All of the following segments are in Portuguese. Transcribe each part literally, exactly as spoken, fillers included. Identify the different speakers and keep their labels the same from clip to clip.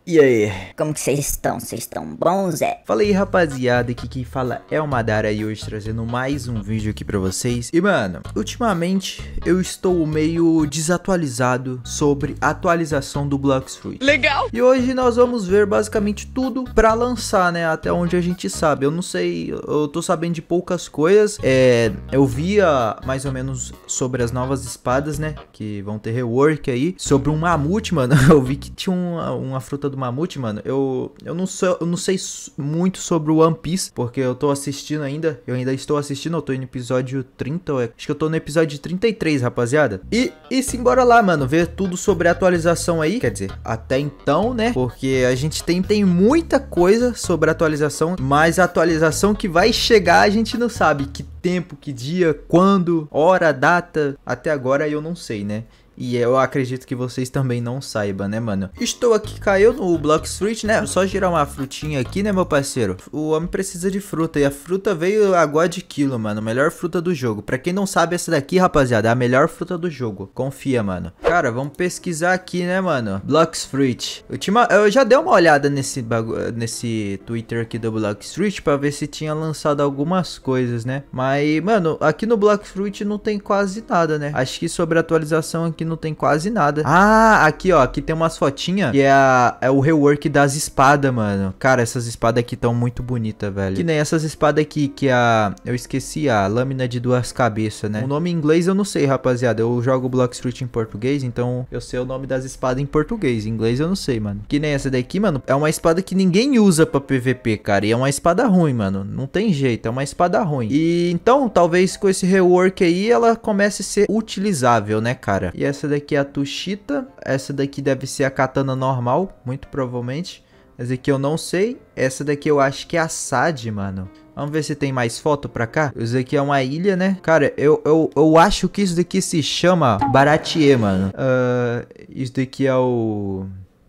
Speaker 1: E aí?
Speaker 2: Como que vocês estão? Vocês estão bons, é?
Speaker 1: Fala aí, rapaziada, aqui quem fala é o Madara e hoje trazendo mais um vídeo aqui pra vocês. E mano, ultimamente eu estou meio desatualizado sobre a atualização do Blox Fruit.
Speaker 2: Legal!
Speaker 1: E hoje nós vamos ver basicamente tudo pra lançar, né, até onde a gente sabe. Eu não sei, eu tô sabendo de poucas coisas. É, eu via mais ou menos sobre as novas espadas, né, que vão ter rework aí. Sobre um mamute, mano, eu vi que tinha uma, uma fruta do mamute, mano. Eu, eu, não sou, eu não sei muito sobre o One Piece, porque eu tô assistindo ainda. Eu ainda estou assistindo, eu tô no episódio trinta, acho que eu tô no episódio trinta e três, rapaziada. E, e simbora lá, mano, ver tudo sobre a atualização aí. Quer dizer, até então, né, porque a gente tem, tem muita coisa sobre a atualização, mas a atualização que vai chegar a gente não sabe que tempo, que dia, quando, hora, data. Até agora eu não sei, né. E eu acredito que vocês também não saibam, né, mano? Estou aqui, caiu no Blox Fruit, né? Só girar uma frutinha aqui, né, meu parceiro? O homem precisa de fruta. E a fruta veio agora de quilo, mano. Melhor fruta do jogo. Pra quem não sabe, essa daqui, rapaziada, é a melhor fruta do jogo. Confia, mano. Cara, vamos pesquisar aqui, né, mano? Blox Fruit. Ultima... Eu já dei uma olhada nesse, bagu... nesse Twitter aqui do Blox Fruit pra ver se tinha lançado algumas coisas, né? Mas, mano, aqui no Blox Fruit não tem quase nada, né? Acho que sobre a atualização aqui não tem quase nada. Ah, aqui ó, aqui tem umas fotinhas que é, a, é o rework das espadas, mano. Cara, essas espadas aqui estão muito bonitas, velho. Que nem essas espadas aqui, que a... eu esqueci, a lâmina de duas cabeças, né? O nome em inglês eu não sei, rapaziada. Eu jogo Blox Fruit em português, então eu sei o nome das espadas em português. Em inglês eu não sei, mano. Que nem essa daqui, mano, é uma espada que ninguém usa pra P V P, cara. E é uma espada ruim, mano. Não tem jeito, é uma espada ruim. E então, talvez com esse rework aí, ela comece a ser utilizável, né, cara? E essa Essa daqui é a Tushita. Essa daqui deve ser a katana normal, muito provavelmente. Essa daqui eu não sei. Essa daqui eu acho que é a Sad, mano. Vamos ver se tem mais foto pra cá. Isso daqui é uma ilha, né? Cara, eu, eu, eu acho que isso daqui se chama Baratie, mano. Uh, isso daqui é o...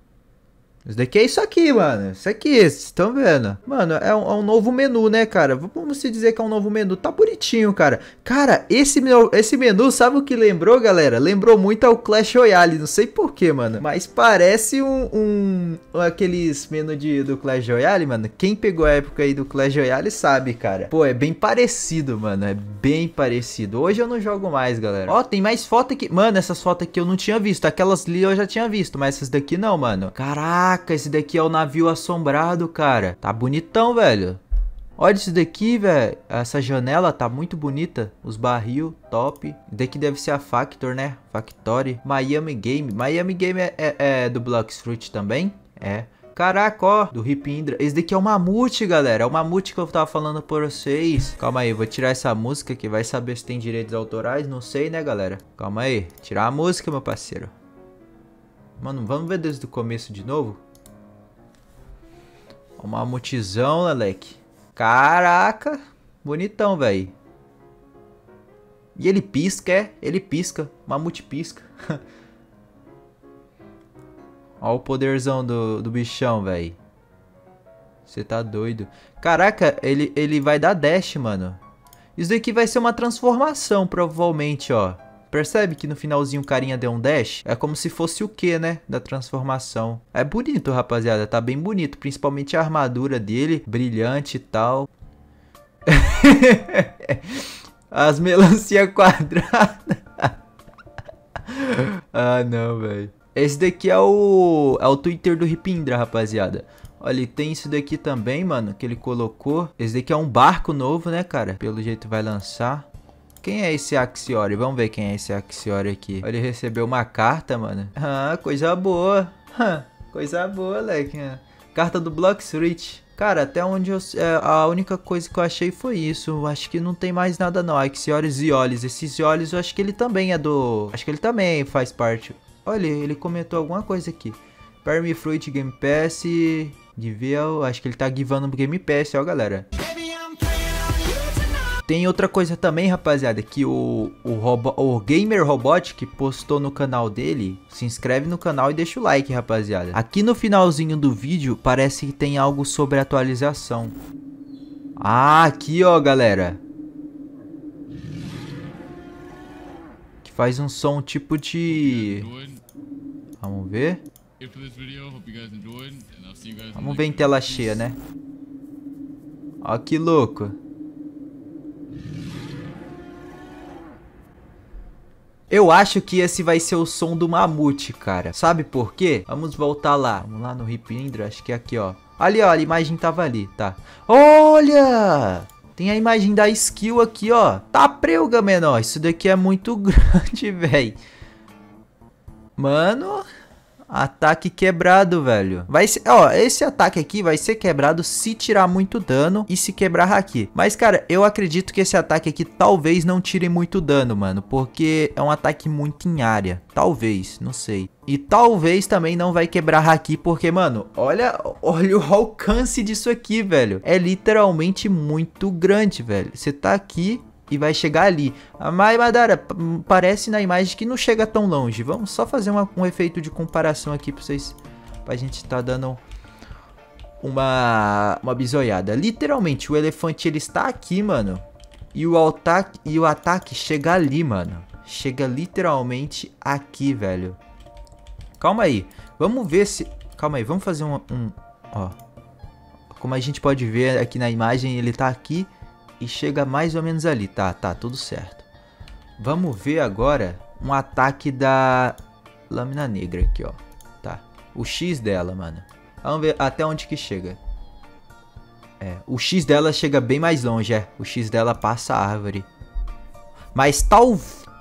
Speaker 1: Isso daqui é isso aqui, mano. Isso aqui, vocês estão vendo? Mano, é um, é um novo menu, né, cara? Vamos se dizer que é um novo menu. Tá bonitinho, cara. Cara, esse, esse menu, sabe o que lembrou, galera? Lembrou muito ao Clash Royale. Não sei porquê, mano. Mas parece um... um aqueles menus de, do Clash Royale, mano. Quem pegou a época aí do Clash Royale sabe, cara. Pô, é bem parecido, mano. É bem parecido. Hoje eu não jogo mais, galera. Ó, tem mais foto aqui. Mano, essas fotos aqui eu não tinha visto. Aquelas ali eu já tinha visto. Mas essas daqui não, mano. Caraca. Esse daqui é o navio assombrado, cara. Tá bonitão, velho. Olha isso daqui, velho. Essa janela tá muito bonita. Os barril, top. Daqui deve ser a Factor, né? Factory. Miami Game. Miami Game é, é, é do Blox Fruit também? É. Caraca, ó. Do Ripindra. Esse daqui é o mamute, galera. É o mamute que eu tava falando por vocês. Calma aí, vou tirar essa música que vai saber se tem direitos autorais. Não sei, né, galera? Calma aí. Tirar a música, meu parceiro. Mano, vamos ver desde o começo de novo? O mamutizão, Leleque. Caraca. Bonitão, velho. E ele pisca, é? Ele pisca. Mamute pisca. Ó o poderzão do, do bichão, velho. Você tá doido. Caraca, ele, ele vai dar dash, mano. Isso daqui vai ser uma transformação, provavelmente, ó. Percebe que no finalzinho o carinha deu um dash? É como se fosse o que, né? Da transformação. É bonito, rapaziada. Tá bem bonito. Principalmente a armadura dele. Brilhante e tal. As melancia quadradas. Ah, não, velho. Esse daqui é o... É o Twitter do Ripindra, rapaziada. Olha, tem isso daqui também, mano. Que ele colocou. Esse daqui é um barco novo, né, cara? Pelo jeito vai lançar. Quem é esse Axiori? Vamos ver quem é esse Axiori aqui. Ele recebeu uma carta, mano. Ah, coisa boa. Coisa boa, leque. Carta do Blox Fruit. Cara, até onde eu... É, a única coisa que eu achei foi isso. Acho que não tem mais nada não. Axiori Ziolis. Esse Ziolis eu acho que ele também é do... Acho que ele também faz parte. Olha, ele comentou alguma coisa aqui. Permafruit Game Pass. Givel. Acho que ele tá givando Game Pass, ó, galera. Tem outra coisa também, rapaziada, que o, o, Robo, o Gamer Robotic postou no canal dele. Se inscreve no canal e deixa o like, rapaziada. Aqui no finalzinho do vídeo parece que tem algo sobre atualização. Ah, aqui ó, galera. Que faz um som tipo de... Vamos ver. Vamos ver em tela cheia, né? Ó que louco. Eu acho que esse vai ser o som do mamute, cara. Sabe por quê? Vamos voltar lá. Vamos lá no Rip Indra, acho que é aqui, ó. Ali, ó, a imagem tava ali, tá. Olha! Tem a imagem da skill aqui, ó. Tá preuga, menor. Isso daqui é muito grande, velho. Mano... Ataque quebrado, velho. Vai ser, ó, esse ataque aqui vai ser quebrado se tirar muito dano e se quebrar aqui. Mas, cara, eu acredito que esse ataque aqui talvez não tire muito dano, mano. Porque é um ataque muito em área. Talvez, não sei. E talvez também não vai quebrar aqui, porque, mano, olha, olha o alcance disso aqui, velho. É literalmente muito grande, velho. Você tá aqui... e vai chegar ali. Mas, Madara, parece na imagem que não chega tão longe. Vamos só fazer uma, um efeito de comparação aqui pra vocês. Pra gente tá dando uma, uma bisoiada. Literalmente, o elefante ele está aqui, mano. E o, ataque, e o ataque chega ali, mano. Chega literalmente aqui, velho. Calma aí. Vamos ver se... Calma aí, vamos fazer um... um ó. Como a gente pode ver aqui na imagem, ele tá aqui. E chega mais ou menos ali, tá, tá, tudo certo. Vamos ver agora um ataque da lâmina negra aqui, ó. Tá, o X dela, mano. Vamos ver até onde que chega. É, o X dela chega bem mais longe, é. O X dela passa a árvore. Mas tal,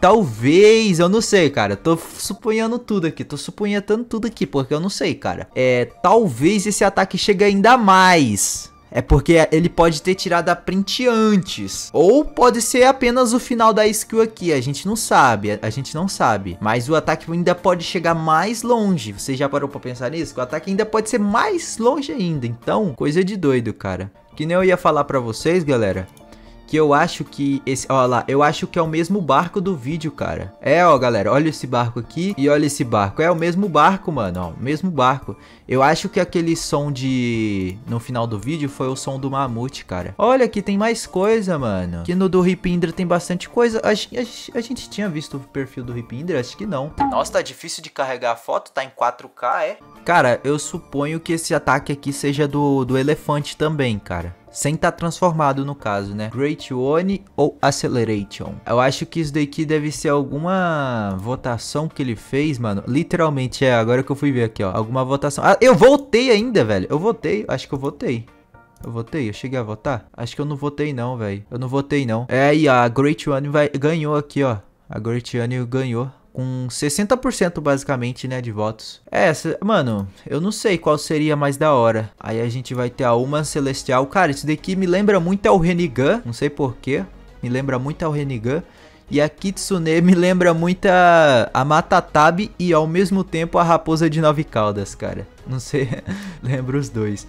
Speaker 1: talvez, eu não sei, cara. Tô suponhando tudo aqui, tô suponhando tudo aqui, porque eu não sei, cara. É, talvez esse ataque chegue ainda mais. É porque ele pode ter tirado a print antes. Ou pode ser apenas o final da skill aqui. A gente não sabe. A gente não sabe. Mas o ataque ainda pode chegar mais longe. Você já parou pra pensar nisso? O ataque ainda pode ser mais longe ainda. Então, coisa de doido, cara. Que nem eu ia falar pra vocês, galera. Que eu acho que esse... Ó lá, eu acho que é o mesmo barco do vídeo, cara. É, ó, galera, olha esse barco aqui e olha esse barco. É o mesmo barco, mano, ó, o mesmo barco. Eu acho que aquele som de... No final do vídeo foi o som do mamute, cara. Olha, aqui tem mais coisa, mano. Aqui no do Rip Indra tem bastante coisa. A, a, a gente tinha visto o perfil do Rip Indra? Acho que não. Nossa, tá difícil de carregar a foto, tá em quatro K, é? Cara, eu suponho que esse ataque aqui seja do, do elefante também, cara. Sem estar transformado no caso, né? Great One ou Acceleration. Eu acho que isso daqui deve ser alguma votação que ele fez, mano. Literalmente, é. Agora que eu fui ver aqui, ó. Alguma votação. Ah, eu votei ainda, velho. Eu votei. Acho que eu votei. Eu votei? Eu cheguei a votar? Acho que eu não votei não, velho. Eu não votei não. É, e a Great One vai... ganhou aqui, ó. A Great One ganhou. Com sessenta por cento basicamente, né, de votos. É, essa, mano, eu não sei qual seria mais da hora. Aí a gente vai ter a Uma Celestial. Cara, isso daqui me lembra muito ao Rinnegan, não sei porquê. Me lembra muito ao Rinnegan. E a Kitsune me lembra muito a, a Matatabi e ao mesmo tempo a Raposa de Nove Caudas, cara. Não sei, lembro os dois.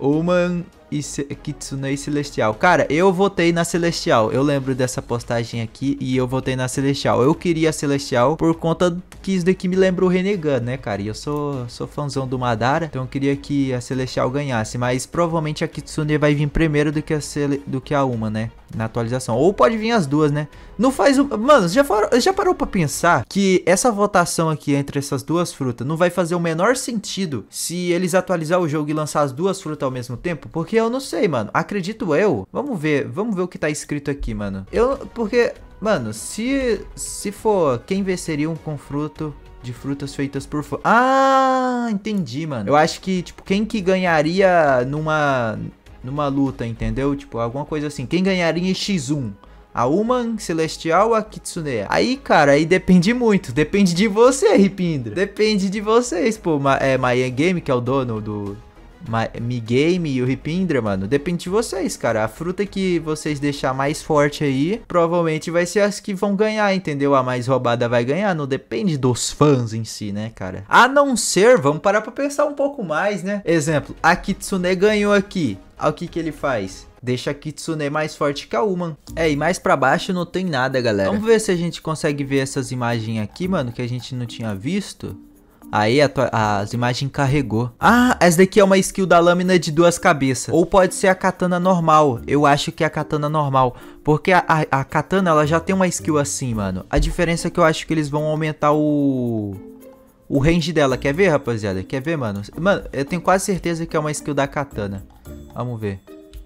Speaker 1: Uma e Ce Kitsune e Celestial. Cara, eu votei na Celestial. Eu lembro dessa postagem aqui e eu votei na Celestial. Eu queria a Celestial por conta que isso daqui me lembra o Rinnegan, né, cara? E eu sou, sou fãzão do Madara, então eu queria que a Celestial ganhasse. Mas provavelmente a Kitsune vai vir primeiro do que a, Cele do que a Uma, né? Na atualização. Ou pode vir as duas, né? Não faz o... Mano, já, for... já parou pra pensar que essa votação aqui entre essas duas frutas não vai fazer o menor sentido se eles atualizar o jogo e lançar as duas frutas ao mesmo tempo? Porque eu não sei, mano. Acredito eu. Vamos ver. Vamos ver o que tá escrito aqui, mano. Eu... Porque... Mano, se... Se for... Quem venceria um confronto de frutas feitas por... Ah, entendi, mano. Eu acho que, tipo, quem que ganharia numa... Numa luta, entendeu? Tipo, alguma coisa assim. Quem ganharia em X um? A Uma, Celestial ou a Kitsune? Aí, cara, aí depende muito. Depende de você, Rip Indra. Depende de vocês, pô. Ma é My Game, que é o dono do... Mi Game e o Rip Indra, mano. Depende de vocês, cara. A fruta que vocês deixar mais forte aí, provavelmente vai ser as que vão ganhar, entendeu? A mais roubada vai ganhar. Não depende dos fãs em si, né, cara? A não ser, vamos parar pra pensar um pouco mais, né? Exemplo, a Kitsune ganhou aqui. Olha o que que ele faz. Deixa a Kitsune mais forte que a Uma. É, e mais pra baixo não tem nada, galera. Vamos ver se a gente consegue ver essas imagens aqui, mano, que a gente não tinha visto. Aí a as imagens carregou. Ah, essa daqui é uma skill da lâmina de duas cabeças. Ou pode ser a katana normal. Eu acho que é a katana normal. Porque a, a, a katana, ela já tem uma skill assim, mano. A diferença é que eu acho que eles vão aumentar o... o range dela. Quer ver, rapaziada? Quer ver, mano? Mano, eu tenho quase certeza que é uma skill da katana. Vamos ver.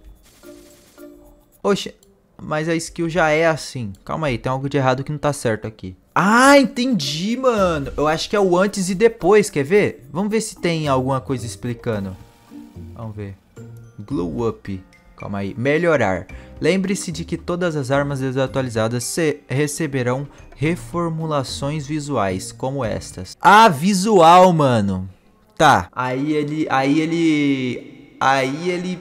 Speaker 1: Oxe, mas a skill já é assim. Calma aí, tem algo de errado que não tá certo aqui. Ah, entendi, mano. Eu acho que é o antes e depois, quer ver? Vamos ver se tem alguma coisa explicando. Vamos ver. Glow up. Calma aí. Melhorar. Lembre-se de que todas as armas desatualizadas se receberão reformulações visuais, como estas. Ah, visual, mano. Tá. Aí ele... Aí ele... Aí ele...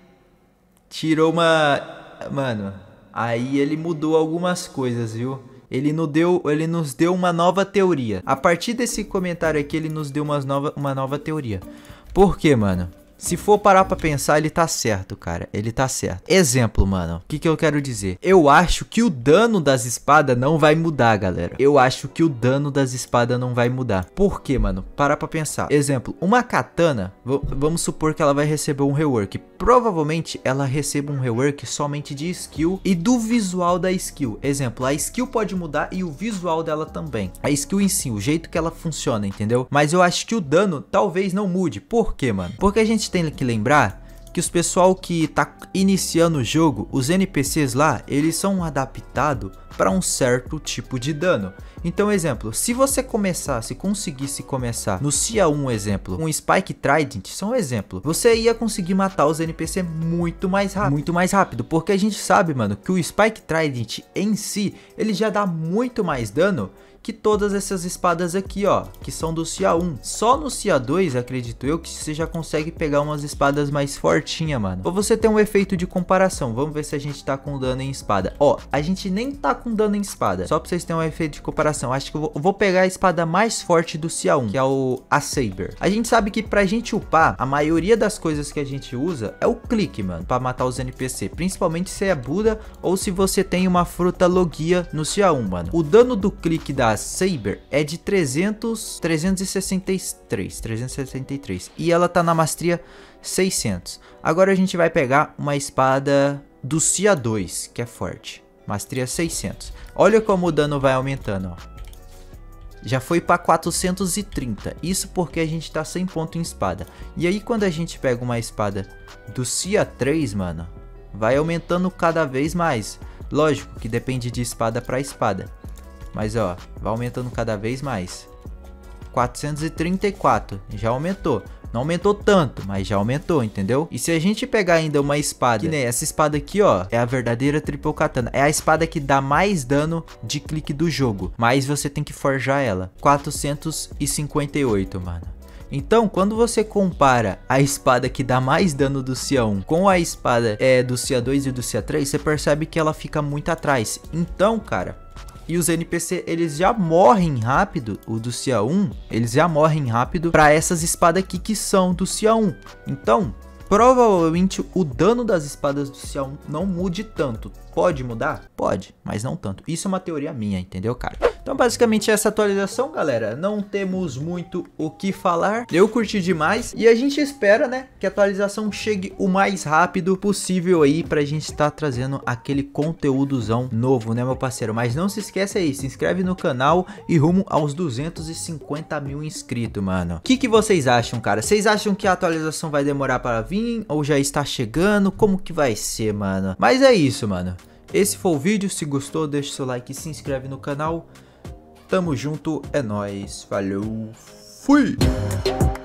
Speaker 1: Tirou uma... Mano... Aí ele mudou algumas coisas, viu? Ele nos deu, ele nos deu uma nova teoria. A partir desse comentário aqui, ele nos deu umas nova, uma nova teoria. Por quê, mano? Se for parar pra pensar, ele tá certo, cara. Ele tá certo. Exemplo, mano. O que que eu quero dizer? Eu acho que o dano das espadas não vai mudar, galera. Eu acho que o dano das espadas não vai mudar. Por quê, mano? Parar pra pensar. Exemplo, uma katana, vamos supor que ela vai receber um rework. Provavelmente ela receba um rework somente de skill e do visual da skill. Exemplo, a skill pode mudar e o visual dela também. A skill em si, o jeito que ela funciona, entendeu? Mas eu acho que o dano talvez não mude. Por quê, mano? Porque a gente tem que lembrar que os pessoal que tá iniciando o jogo, os N P Cs lá, eles são adaptados para um certo tipo de dano. Então, exemplo, se você começar, se conseguisse começar no C A um, exemplo, um Spike Trident, só um exemplo, você ia conseguir matar os N P C muito mais rápido, muito mais rápido, porque a gente sabe, mano, que o Spike Trident em si, ele já dá muito mais dano que todas essas espadas aqui, ó, que são do C A um. Só no C A dois, acredito eu, que você já consegue pegar umas espadas mais fortinhas, mano. Pra você ter um efeito de comparação, vamos ver se a gente tá com dano em espada. Ó, a gente nem tá com dano em espada, só pra vocês terem um efeito de comparação. Acho que eu vou, eu vou pegar a espada mais forte do C A um, que é o a Saber. A gente sabe que pra gente upar, a maioria das coisas que a gente usa é o clique, mano, pra matar os N P C. Principalmente se é Buda ou se você tem uma fruta Logia no C A um, mano. O dano do clique da Saber é de trezentos, trezentos e sessenta e três, trezentos e sessenta e três e ela tá na maestria seiscentos. Agora a gente vai pegar uma espada do C A dois, que é forte, maestria seiscentos. Olha como o dano vai aumentando, ó. Já foi para quatrocentos e trinta, isso porque a gente tá sem ponto em espada. E aí quando a gente pega uma espada do C A três, mano, vai aumentando cada vez mais. Lógico que depende de espada para espada. Mas ó, vai aumentando cada vez mais. quatrocentos e trinta e quatro, já aumentou. Não aumentou tanto, mas já aumentou, entendeu? E se a gente pegar ainda uma espada, que nem essa espada aqui, ó, é a verdadeira Triple Katana. É a espada que dá mais dano de clique do jogo, mas você tem que forjar ela. quatrocentos e cinquenta e oito, mano. Então, quando você compara a espada que dá mais dano do C A um com a espada é, do C A dois e do C A três, você percebe que ela fica muito atrás. Então, cara... E os N P C, eles já morrem rápido, o do C A um, eles já morrem rápido para essas espadas aqui que são do C A um. Então, provavelmente o dano das espadas do C A um não mude tanto. Pode mudar? Pode, mas não tanto. Isso é uma teoria minha, entendeu, cara? Então, basicamente, essa atualização, galera, não temos muito o que falar. Eu curti demais e a gente espera, né, que a atualização chegue o mais rápido possível aí pra gente estar tá trazendo aquele conteúdozão novo, né, meu parceiro? Mas não se esquece aí, se inscreve no canal e rumo aos duzentos e cinquenta mil inscritos, mano. O que que vocês acham, cara? Vocês acham que a atualização vai demorar para vir ou já está chegando? Como que vai ser, mano? Mas é isso, mano. Esse foi o vídeo, se gostou deixa seu like e se inscreve no canal. Tamo junto, é nóis, falou, fui!